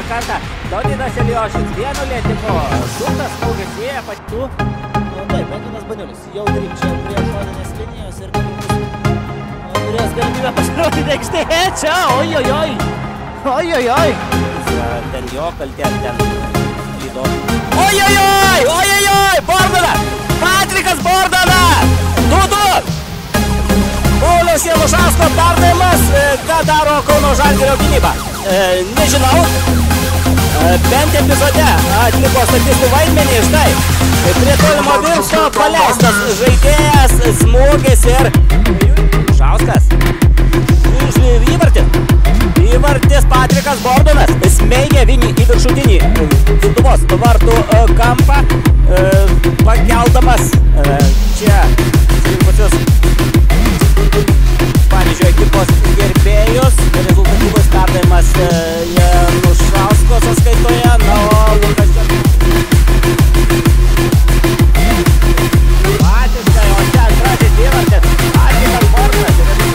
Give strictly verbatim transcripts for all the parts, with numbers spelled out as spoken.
kartą. Tautvydas Eliošius vienu lietimu. Šūtas smūgis įėjo pačių. Taip, Edvinas Baniulis jau drybčia prie šoninės linijos ir turės galimybę pasirodyti aikštėje. Čia, ojojoj. Ojojoj. Ten jo kaltė, ten lydo. Ojojoj, ojojoj, Bordonas. Patrikas Bordonas. du du. Pauliaus Janušausko perdavimas. Ką daro Kauno Žalgirio gynyba? E, nežinau. E, bent epizode atliko statistų vaidmenį. Štai, prie tolimo virsto paleistas žaidėjas, smūgis ir Žauskas. Įvartis. Įvartis Patrikas Bordonas. Smeigia Vinį į viršutinį Sūduvos vartų kampą, pakeldamas čia rinkusius Panevėžio ekipos gerbėjus. Rezultatyvus perdavimas Janušausko sąskaitoje. Na, o Lukas čia Patiškai, o čia antrasis įvartis. Patrikas Bordonas.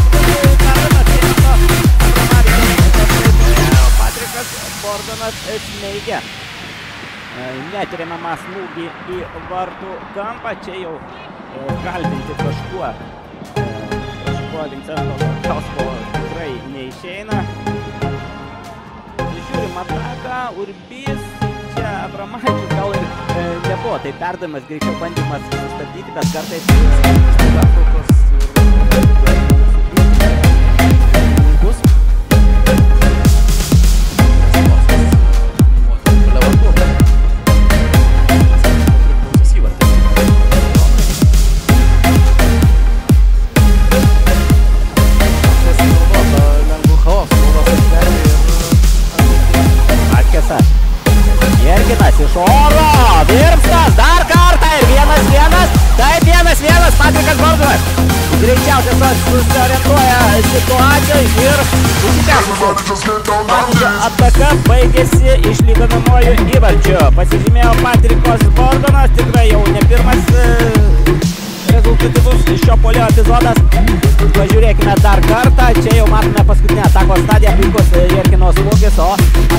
Patrikas Bordonas smeigia netremiamą smūgį į vartų kampą. Čia jau kalbinti kažkuo kažkuo Vincento Barkausko tikrai neišeina. Žiūrim ataką, Urbys, čia Abramavičius gal ir nebuvo. Tai perdavimas, greičiau bandymas sustabdyti, bet kartais pertraukos ir Jerginas iš oro, Virpstas, dar kartą ir vienas vienas, taip vienas vienas, Patrikas Bordonas. Greičiausiai susiorientuoja situacijai ir užsitęsusi. Panevėžio ataka baigėsi išlyginamuoju įvarčiu. Pasižymėjo Patrikas Bordonas, tikrai jau ne pirmas rezultatyvus šio puolėjo epizodas. Pažiūrėkime dar kartą, čia jau matome paskutinę atakos stadiją, puikus Jergino smūgis, o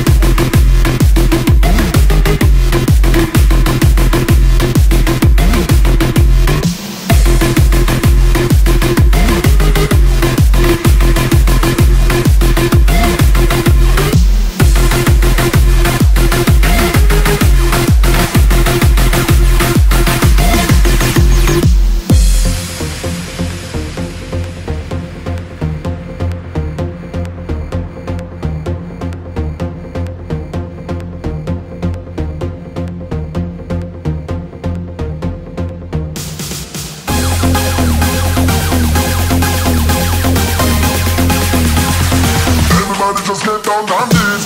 just get down on this.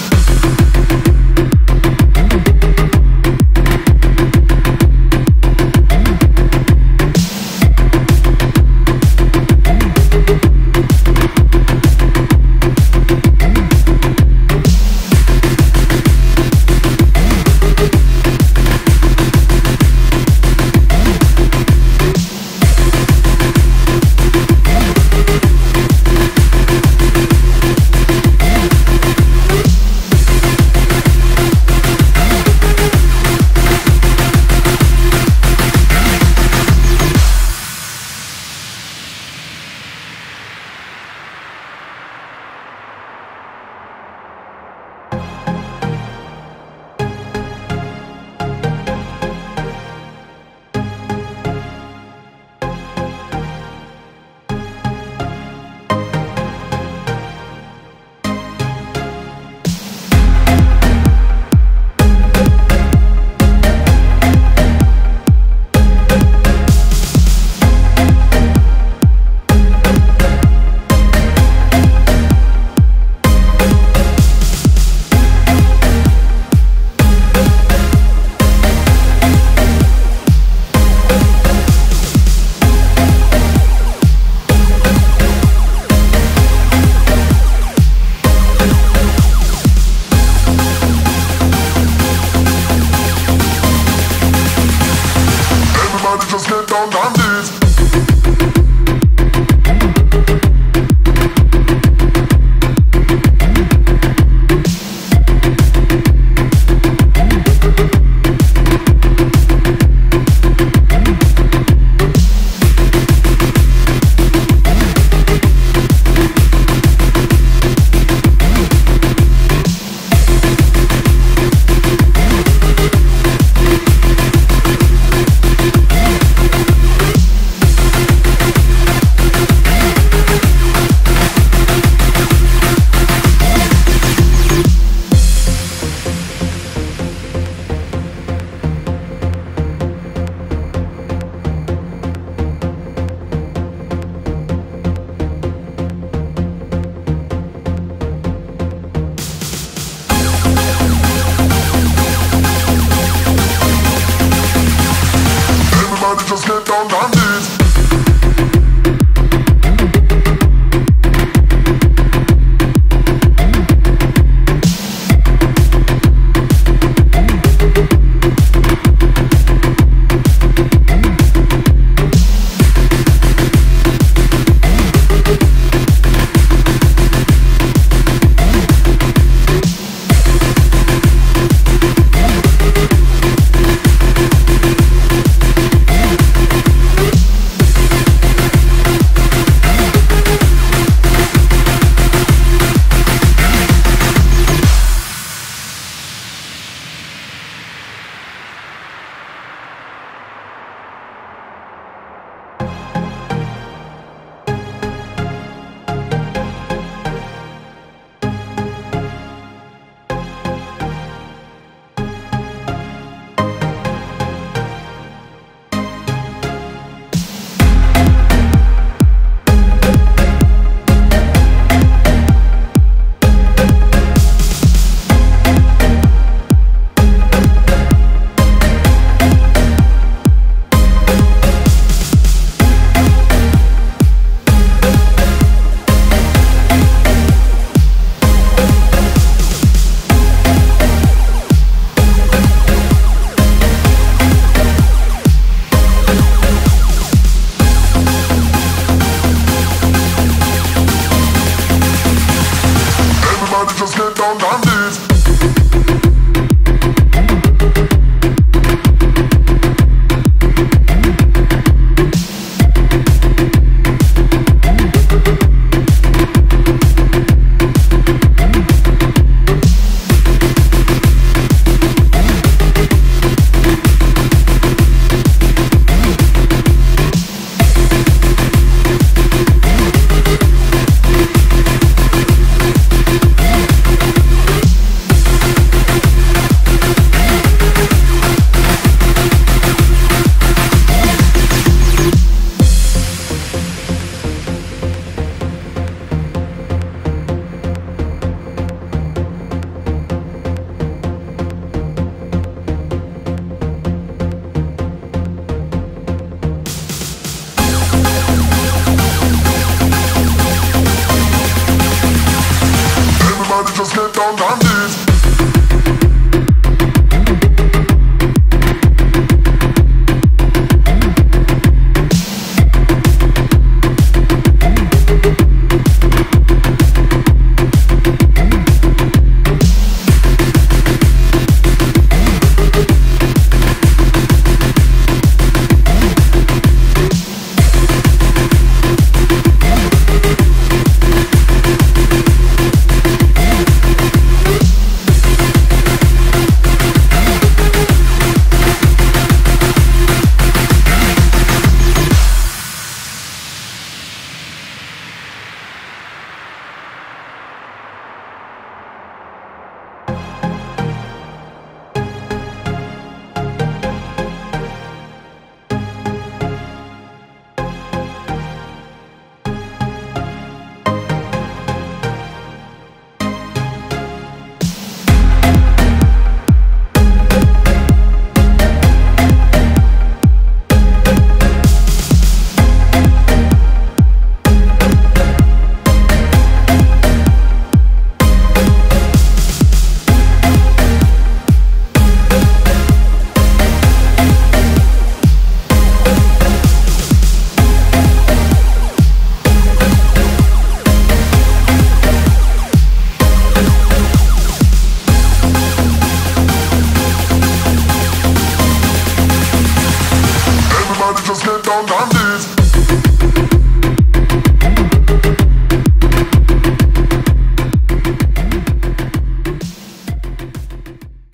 down, down.